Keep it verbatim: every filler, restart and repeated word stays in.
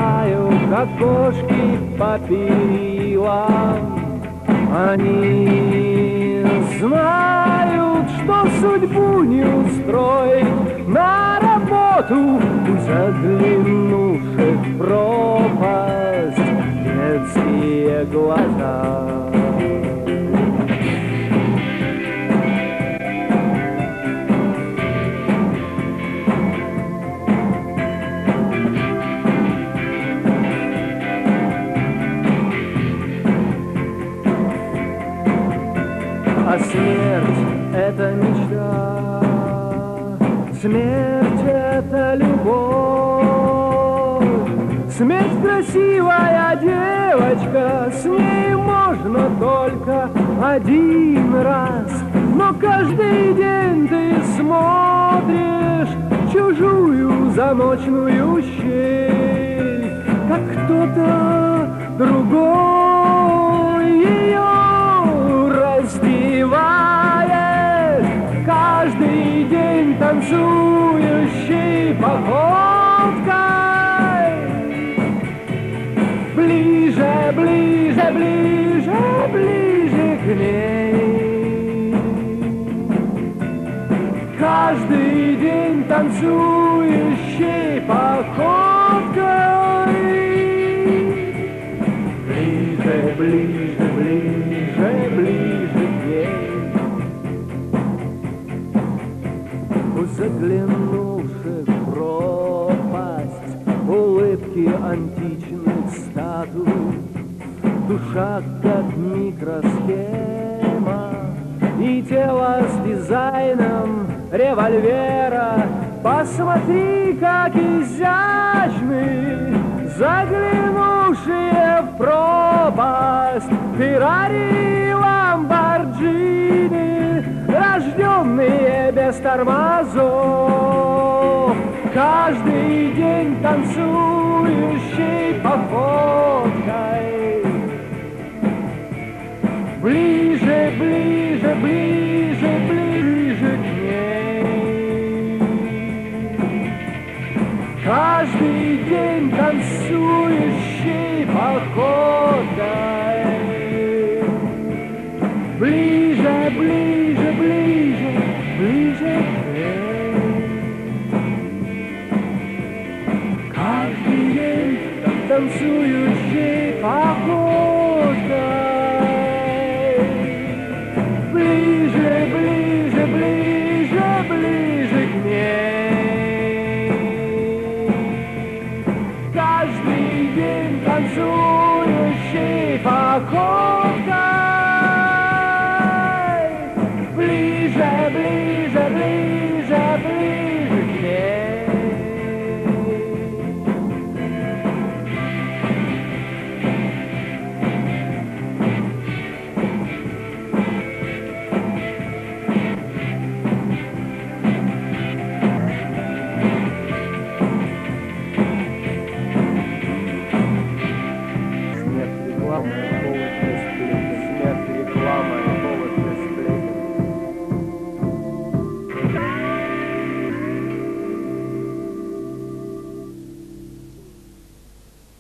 ступаю, как кошки по перилам. Они знают, что судьбу не устроить на работу, заглянувших в пропасть детские глаза. А смерть — это мечта, смерть — это любовь. Смерть — красивая девочка, с ней можно только один раз. Но каждый день ты смотришь в чужую замочную щель, как кто-то другой ее раздевает, каждый день танцующей походкой. Ближе, ближе, ближе, ближе к ней. Каждый день танцующей походкой. Ближе, ближе, ближе, ближе к ней. У заглянувших в пропасть улыбки античных статуй, душа как микросхема, и тело с дизайном револьвера. Посмотри, как изящны заглянувшие в пропасть Феррари, Ламборджини, рожденные без тормозов, каждый день танцующей походкой. Ближе, ближе, ближе, ближе к ней. Каждый день танцующей походкой. Ближе, ближе, ближе, ближе к ней. Каждый день танцующей походкой. Ближе, ближе, ближе, ближе к ней. Каждый день танцующий походкой.